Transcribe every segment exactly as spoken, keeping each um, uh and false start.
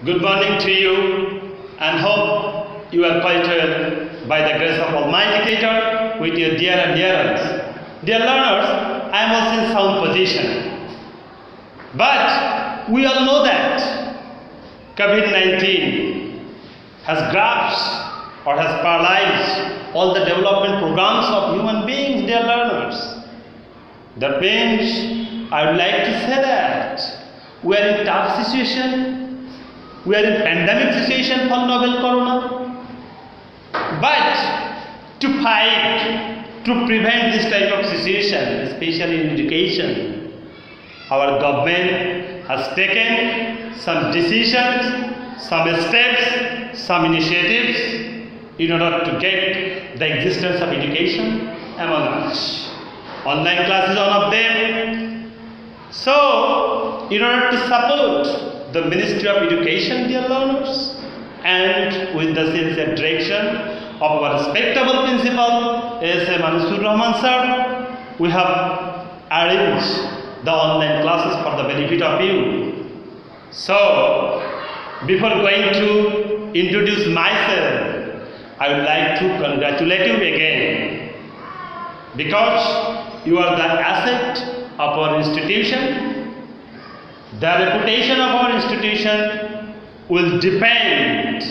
Good morning to you, and hope you are quite well by the grace of Almighty Creator with your dear and dear ones. Dear learners, I am also in sound position. But we all know that COVID nineteen has grasped or has paralyzed all the development programs of human beings, dear learners. That means I would like to say that we are in tough situation. We are in pandemic situation for novel corona. But to fight, to prevent this type of situation, especially in education, our government has taken some decisions, some steps, some initiatives in order to get the existence of education among us. Online class is one of them. So, in order to support the Ministry of Education, dear learners, and with the sincere direction of our respectable principal, S A Mansoor Rahman sir, we have arranged the online classes for the benefit of you. So, before going to introduce myself, I would like to congratulate you again, because you are the asset of our institution. The reputation of our institution will depend,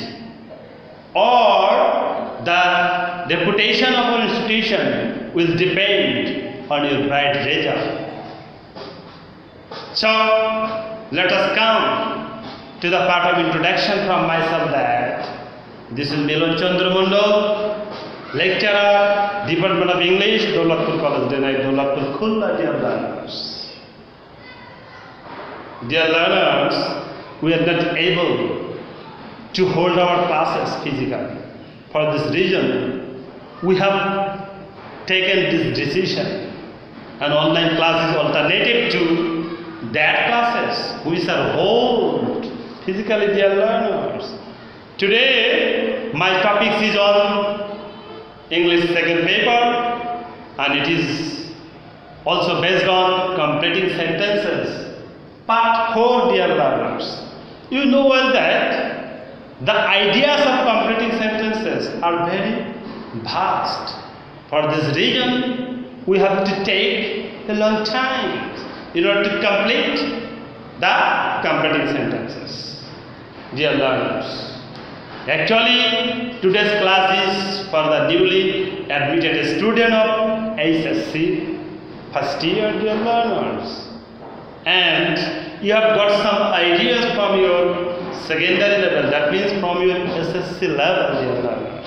or the reputation of our institution will depend on your bright result. So, let us come to the part of introduction from myself that this is Milon Chandra Mondal, lecturer, Department of English, Daulatpur College, Daulatpur, Khulna, dear learners. Dear learners, we are not able to hold our classes physically. For this reason, we have taken this decision. An online class is alternative to that classes which are held physically, dear learners. Today, my topic is on English second paper, and it is also based on completing sentences. Part four, dear learners. You know well that the ideas of completing sentences are very vast. For this reason, we have to take a long time in order to complete the completing sentences. Dear learners, actually today's class is for the newly admitted student of S S C first year, dear learners. And you have got some ideas from your secondary level, that means from your S S C level, dear learners.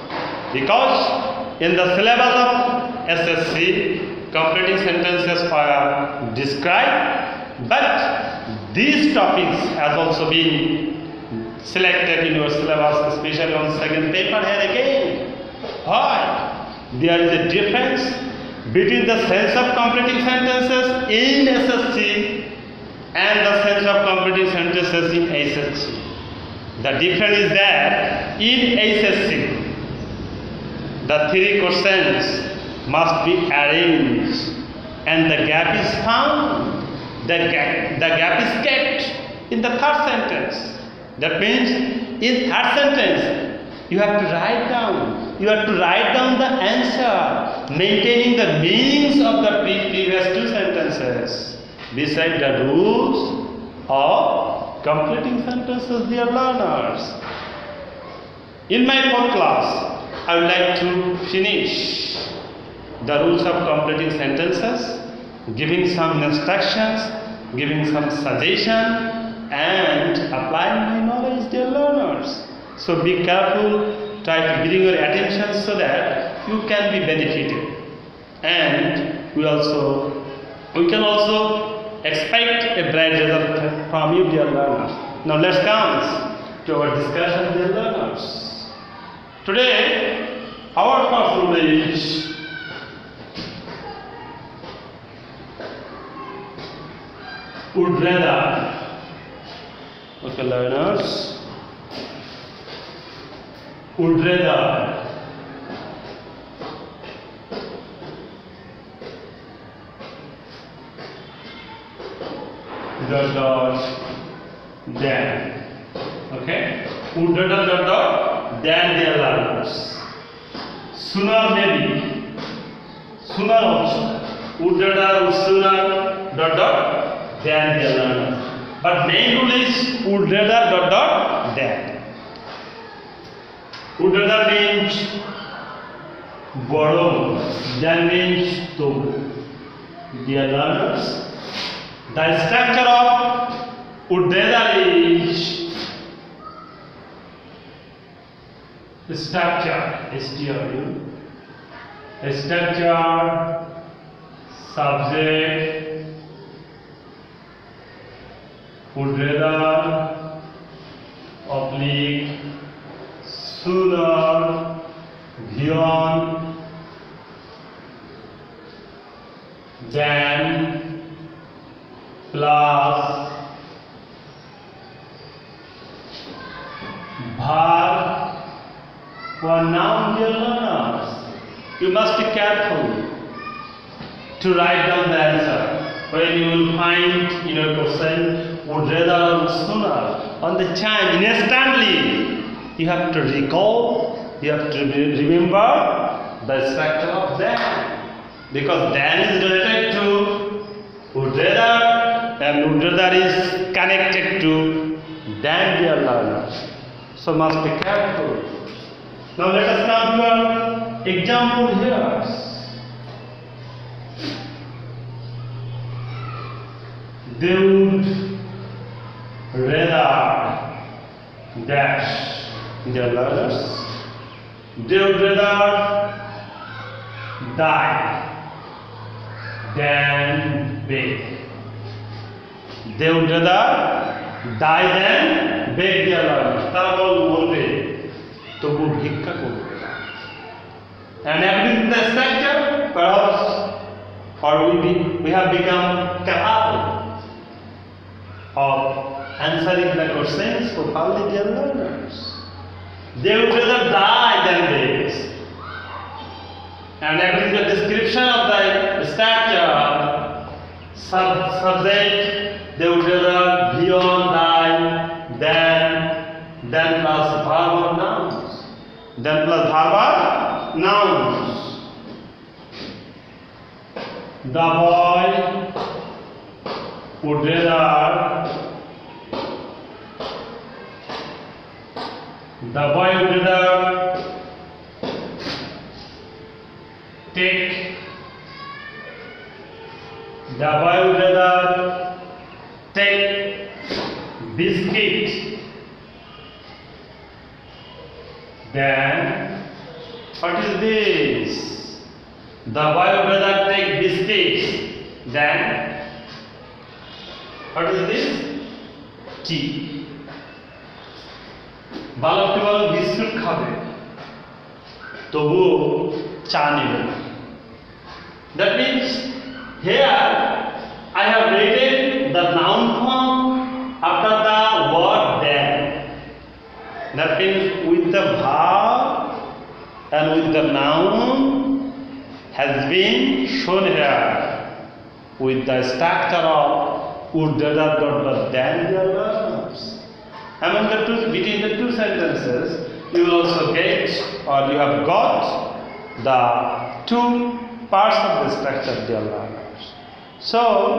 Because in the syllabus of S S C, completing sentences are described, but these topics have also been selected in your syllabus, especially on second paper here again. Why? There is a difference between the sense of completing sentences in S S C and the sense of completing sentences in S S C. The difference is that in S S C, the three questions must be arranged and the gap is found. The gap, the gap is kept in the third sentence. That means in third sentence, you have to write down. You have to write down the answer, maintaining the meanings of the previous two sentences, beside the rules of completing sentences, dear learners. In my fourth class, I would like to finish the rules of completing sentences, giving some instructions, giving some suggestion, and applying my knowledge, dear learners. So be careful. Try to bring your attention so that you can be benefited, and we also we can also expect a bright result from you, dear learners. Now let's come to our discussion, dear learners. Today our first rule is would rather. Okay, learners. Would rather. Dot dot than. Okay, would rather dot dot than their learners. Sooner maybe, sooner also. Would rather, would sooner dot dot than their learners. But main rule is would rather dot dot than. Would rather means borrow, than means to. Dear learners, the structure of would rather is structure, S T R U, structure, subject, would rather, oblique, sooner, beyond, than, plus, verb, for noun, dear learners. You must be careful to write down the answer. When you will find in your question, would rather or sooner, on the time, instantly, you have to recall, you have to remember the structure of than. Because than is related to would rather and would rather is connected to than, dear learners. So must be careful. Now let us come to our example here. They would rather dash, dear learners. They would rather die than beg. They would rather die than beg, dear learners. তারা বলবে তবু ভিক্ষা করবে না। And according to the structure, perhaps, or we be, we have become capable of answering the questions properly, dear learners. They would rather die than beg. And according to the description of the structure, sub subject, they would rather beyond die than than plus verb or nouns. Then plus verb or nouns. The boy would rather the boy would rather take the boy would rather take biscuit than, what is this? The boy would rather take biscuits than, what is this? Tea. বালকটি বলে biscuit খাবে, তবুও চা নেবে না। That means here I have written the noun form after the word than. That means with the verb and with the noun has been shown here with the structure of would rather dot dot than, dear learners. Among the two, between the two sentences, you will also get, or you have got, the two parts of the structure, dear learners. So,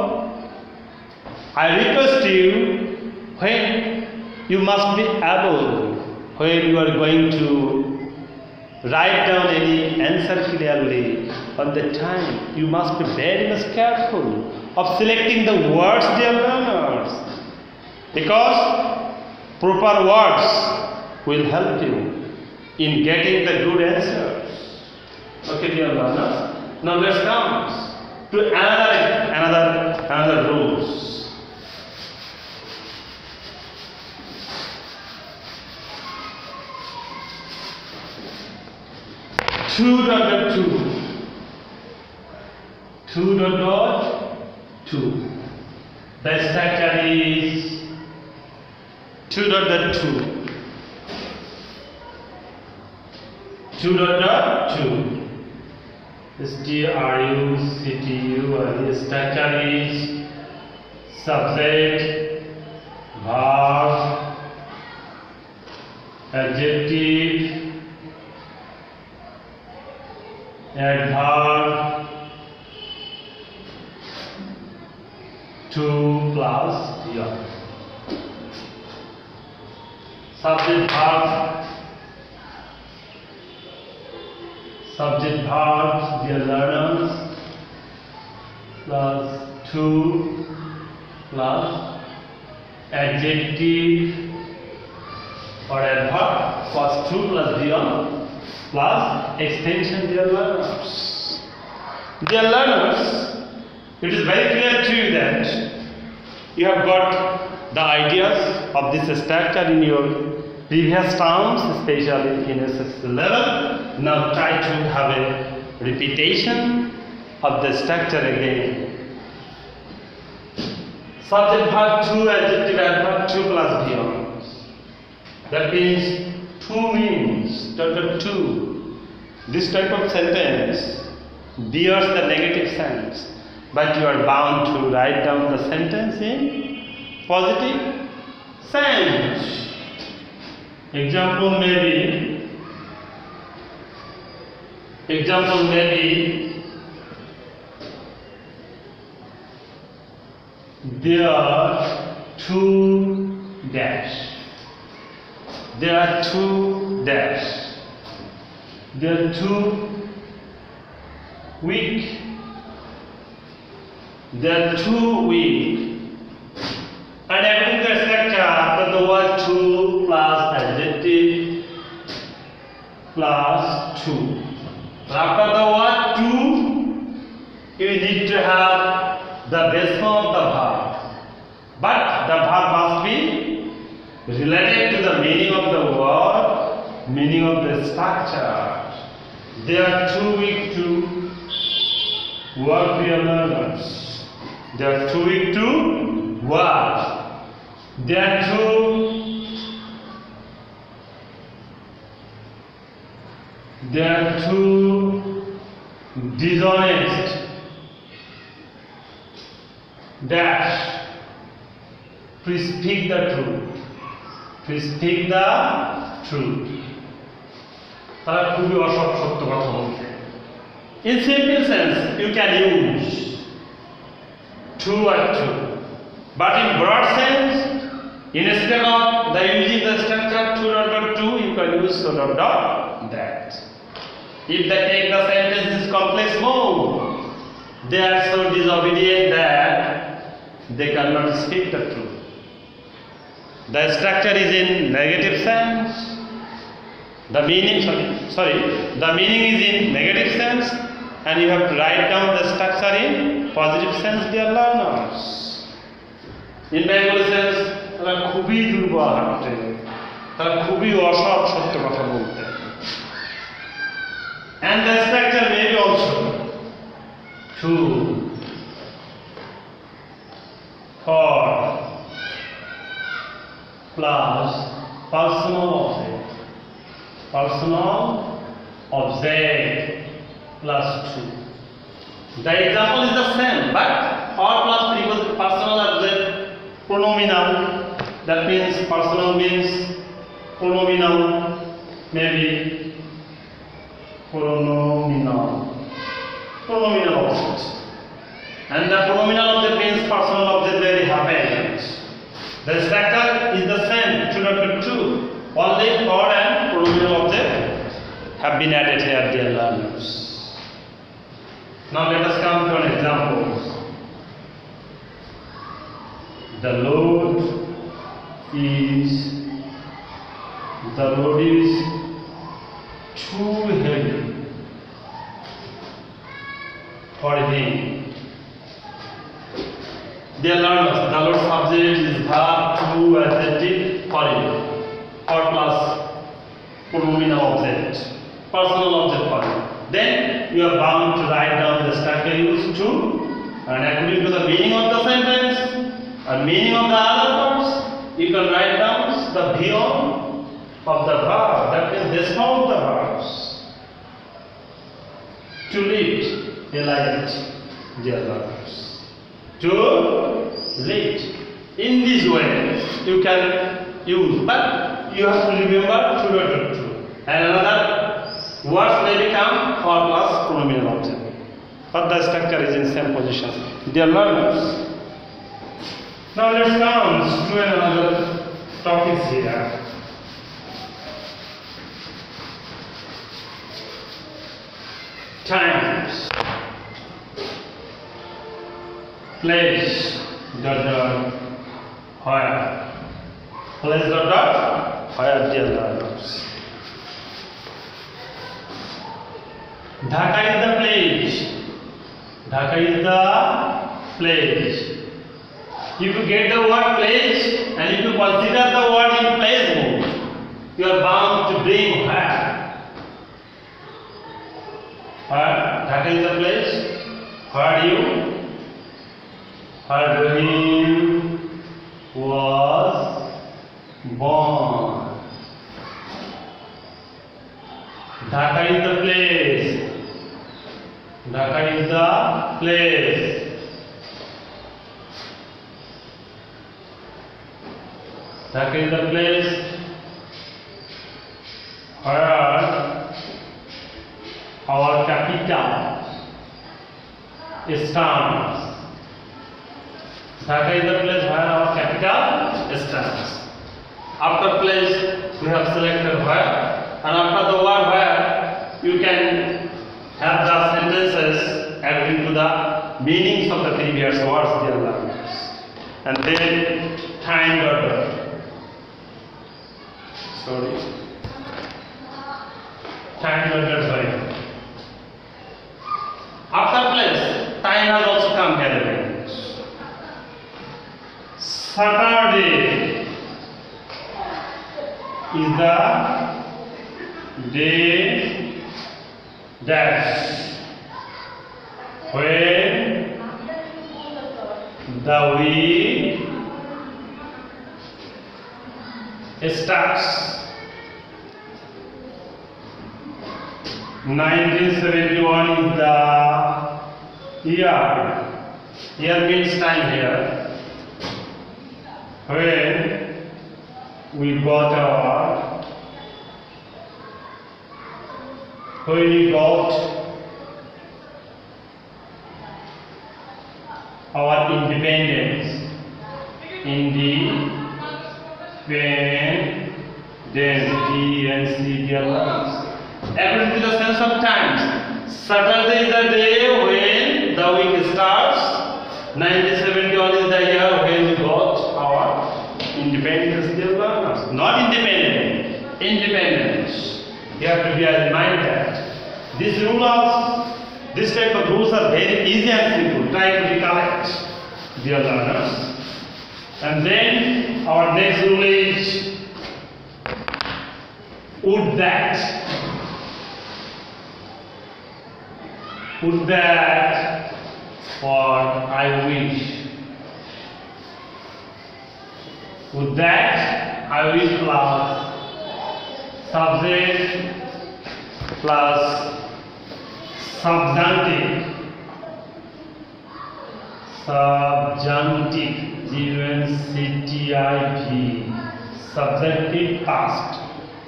I request you, when you must be able, when you are going to write down any answer clearly on the time, you must be very much careful of selecting the words, dear learners, because proper words will help you in getting the good answers. Okay, dear learners. Now let's come to another another another rules. Two dot dot two. Two dot dot two. The structure is two dot dot two. Two dot dot two. S T R U C T U, and the structure is subject, verb, adjective, adverb, to plus beyond. Subject verb, subject verbs, dear learners, plus to plus adjective or adverb plus to plus beyond plus extension, dear learners. Dear learners, it is very clear to you that you have got the ideas of this structure in your previous terms, especially in S S C level. Now try to have a repetition of the structure again. Subject verb to, adjective adverb to plus beyond. That means to means dot to. This type of sentence bears the negative sense, but you are bound to write down the sentence in positive sense. Example may be, example may be, there are two dash. There are two dash. There are two week. There are two week. And according to the structure, after the word two plus adjective plus two. After the word two, you need to have the base form of the verb. But the verb must be related to the meaning of the word, meaning of the structure. There are two week to work, dear learners. There are two week to work. There are two There are two dishonest dash. Please speak the truth. Please speak the truth. তারা খুবই অসৎ সত্য কথা বলছে। In simple sense, you can use two or two, but in broad sense, instead of the using the structure two dot dot two, you can use two dot dot that. If they take the sentence is complex mode, they are so disobedient that they cannot speak the truth. The structure is in negative sense. The meaning, sorry, sorry, the meaning is in negative sense, and you have to write down the structure in positive sense, dear learners. In Bengali sense, তারা খুবই দুর্বল হাঁটতে, তারা খুবই অসৎ সত্য কথা বলতে। And the structure may be also two, for, plus personal object, personal object plus two. The example is the same, but for plus previous personal object pronominal. That means personal means pronominal, maybe pronominal, pronominal object, and the pronominal object means personal object where it happens. The structure is the same, two dot two. Only for and pronominal object have been added here, dear learners. Now let us come to an example. The load is the load is too heavy for him. Dear learners, the load subject is verb to adjective for him, or plus pronominal object, personal object for him. Then you are bound to write down the structure used to, and according to the meaning of the sentence and meaning of the other words, you can write down the beyond of the verb, that is this form of the verbs. To lift, a light, dear learners. To lift. In this way, you can use, but you have to remember true or not true. And another words may become for plus pronominal object. But the structure is in same position. Dear learners, now let's come to another topic here. Times, place, dot dot, where, place dot dot, where, dear learners. Dhaka is the place. Dhaka is the place. If you get the word place and if you consider the word in place mode, you are bound to bring where. Where? Dhaka is the place. Where you? Where Rahim was born. Dhaka is the place. Dhaka is the place. Dhaka is the place where our capital stands. Dhaka is the place where our capital stands. After place we have selected where, and after the word where you can have the sentences according to the meanings of the previous words, dear learners. And then time order. Sorry. Time order, sorry. After place, time has also come here. Saturday is the day that when the week starts. nineteen seventy-one is the year. Year means time here. When we got our when we got our independence, independence, D and C, dear learners. According to the sense of times, Saturday is the day when the week starts. nineteen seventy-one is the year when we got our independence, dear learners. Not independent, independence. You have to bear in mind that these rules, this type of rules are very easy and simple. Try to recollect, dear learners. And then our next rule is would that. Would that for I wish. Would that I wish plus subject plus subjunctive. Subjunctive, G U N C T I V, subjunctive past.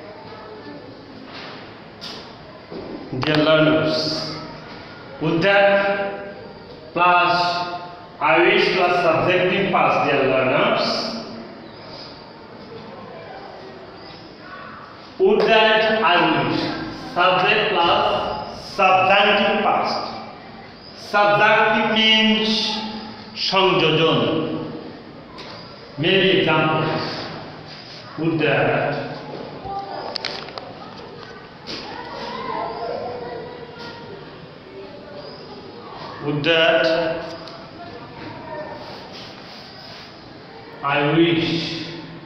Dear learners, would that plus I wish plus subjunctive past, dear learners. Would that I wish, subject plus subjunctive past. Subjunctive means সংযোজন. Maybe examples. Would that would that I wish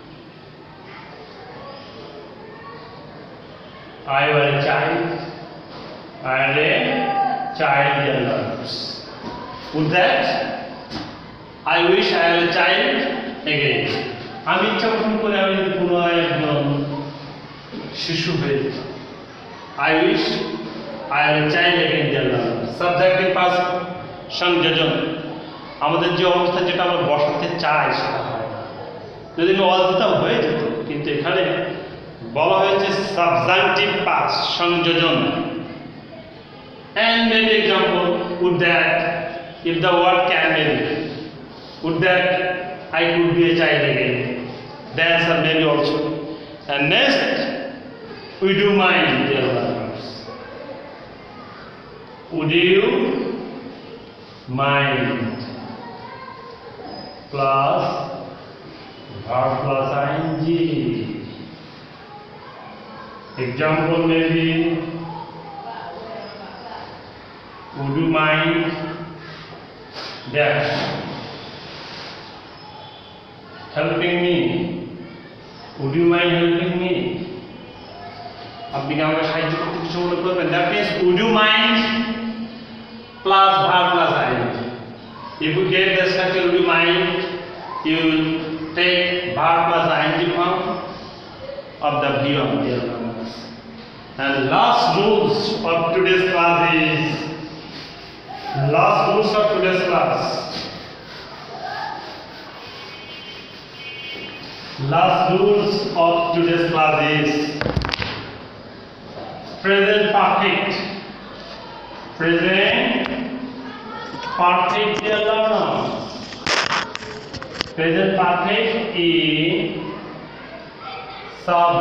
I were a child and a child, dear learners. Would that I wish I were a child again. আমি ইচ্ছা পোষণ করে আমি যদি পুনরায় একজন শিশু হয়ে যেতাম। I wish I were a child again, dear learners. Subjunctive past সংযোজন। আমাদের যে অবস্থা যেটা আমরা বসাতে চাই সেটা হয় না। যদি আমি অল দিতাম হয়ে যেত, কিন্তু এখানে বলা হয়েছে সাবজাংটিভ পাস সংযোজন। And maybe example would that if the word can maybe would that I could be a child again. The answer maybe also. And next, would you mind, dear learners? Would you mind plus verb plus ing. Example maybe, would you mind that helping me? Would you mind helping me? আপনি কি আমাকে সাহায্য করতে কিছু মনে করবেন? That means would you mind plus verb plus ing. If you get the structure would you mind, you take verb plus ing form of the verb. And last rules of today's class is last rules of today's class. Last rules of today's class is present perfect. Present perfect, dear learners. Present perfect is sub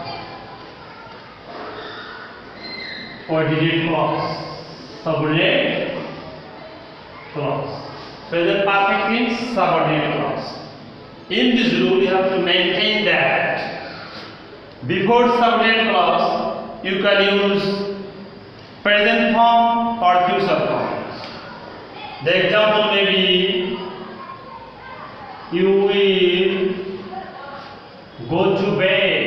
ordinate clause. Subordinate clause. Present perfect means subordinate clause. In this rule, you have to maintain that before subordinate clause, you can use present form or future form. The example may be, you will go to bed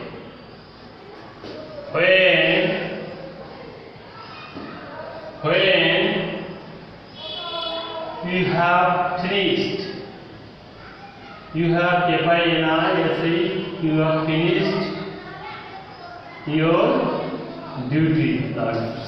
when when you have finished. You have F I N I S E, you have finished your duty, learners.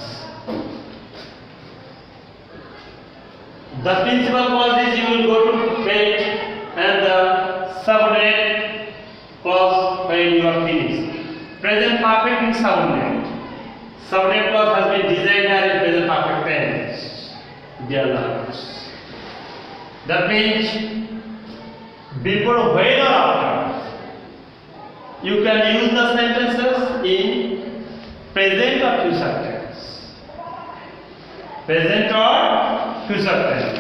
The principal clause is you will go to bed, and the subordinate clause when you are finished. Present perfect means subordinate. Subordinate clause has been designed as present perfect tense, dear learners. That means before, when or after, you can use the sentences in present or future tense. Present or future tense.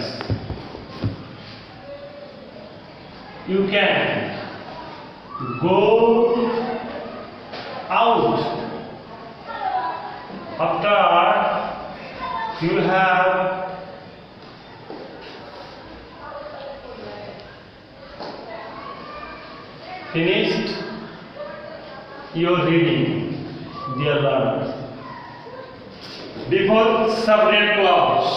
You can go out after you have finished your reading, dear learners. Before subordinate clause,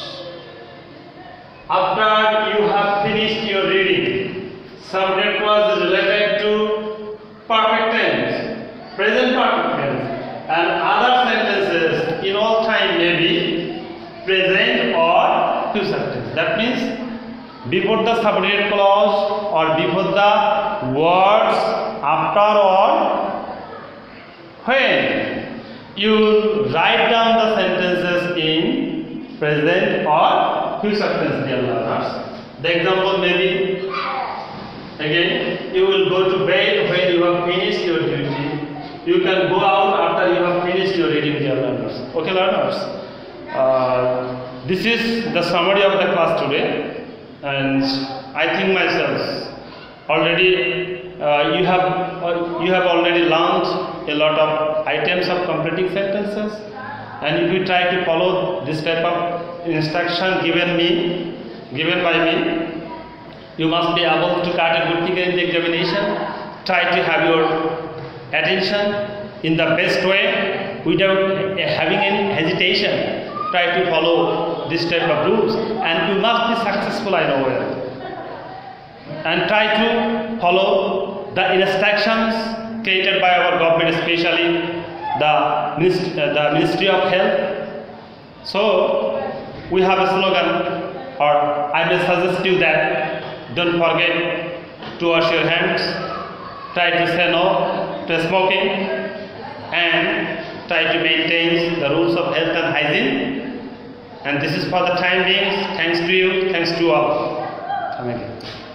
after you have finished your reading, subordinate clause is related to perfect tense, present perfect tense, and other sentences in all time may be present or future tense. That means before the subordinate clause or before the words after or when, you write down the sentences in present or future tense, dear learners. The example may be, again, you will go to bed when you have finished your duty. You can go out after you have finished your reading, dear learners. Okay, learners? Uh, this is the summary of the class today, and I think myself already uh, you have uh, you have already learned a lot of items of completing sentences, and if you try to follow this type of instruction given me given by me, you must be able to cut a good figure in the examination. Try to have your attention in the best way without having any hesitation. Try to follow this type of rules, and you must be successful, I know well. And try to follow the instructions created by our government, especially the Ministry, uh, the Ministry of Health. So we have a slogan, or I may suggest you that don't forget to wash your hands, try to say no to smoking, and try to maintain the rules of health and hygiene. And this is for the time being. Thanks to you, thanks to all. Come again.